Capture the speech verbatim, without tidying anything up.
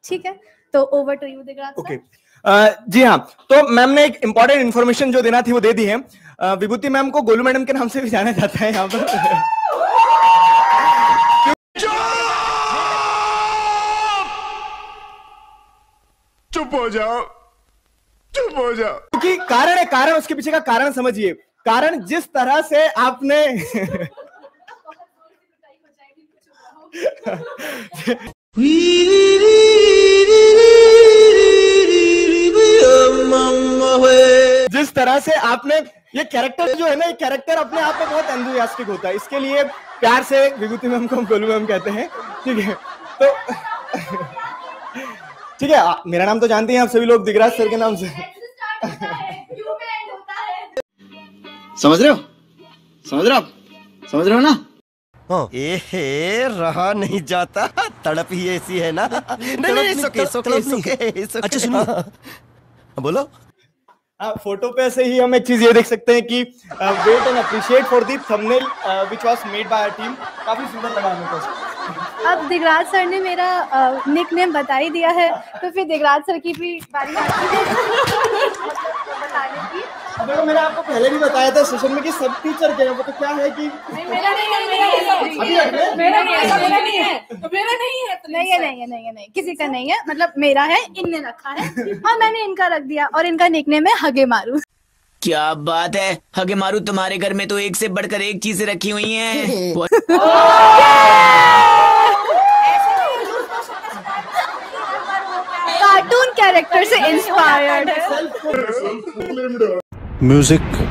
ठीक है, तो over to you Digraj sir. Okay, जी हाँ, तो मैम ने एक इंपॉर्टेंट इन्फॉर्मेशन जो देना थी वो दे दी है। uh, विभूति मैम को गोलू मैडम के नाम से भी जाना जाता है यहाँ पर। चुप हो जाओ, चुप हो जाओ। क्योंकि कारण है, कारण उसके पीछे का कारण समझिए। कारण जिस तरह से आपने जिस तरह से आपने ये कैरेक्टर जो है ना, ये कैरेक्टर अपने आप में बहुत एंथुसियास्टिक होता है। इसके लिए प्यार से विभूति मैम को हम गोलू मैम कहते हैं, ठीक है। तो ठीक है, मेरा नाम तो जानते हैं आप सभी लोग दिगराज सर के नाम से। समझ रहे हो, समझ रहे हो आप, समझ रहे हो ना? हाँ। ए रहा नहीं जाता, तड़प ही ऐसी है ना। नहीं नहीं, सोके सोके सोके। अच्छा सुनो, बोलो। हाँ, फोटो पे ऐसे ही हम एक चीज ये देख सकते हैं कि wait and appreciate for the thumbnail which was made by our team. काफी सुंदर लगा हमें को। अब दिगराज सर ने मेरा निक नेम बता ही दिया है, तो फिर दिगराज सर की भी बारी आती है बताने की। देखो, मैंने आपको पहले भी बताया था सेशन में कि सब टीचर के हैं, वो तो क्या है कि मेरा नहीं है, मेरा नहीं है, मेरा नहीं है, मेरा नहीं है, मेरा नहीं है, नहीं है, नहीं है, नहीं है, नहीं, किसी का नहीं है, मतलब मेरा है, इनने रखा है और मैंने इनका रख दिया, और इनका निकनेम है हगे मारू। क्या बात है, हगे मारू, तुम्हारे घर में तो एक से बढ़कर एक चीजें रखी हुई हैं। कार्टून कैरेक्टर से इंस्पायर्ड है। म्यूजिक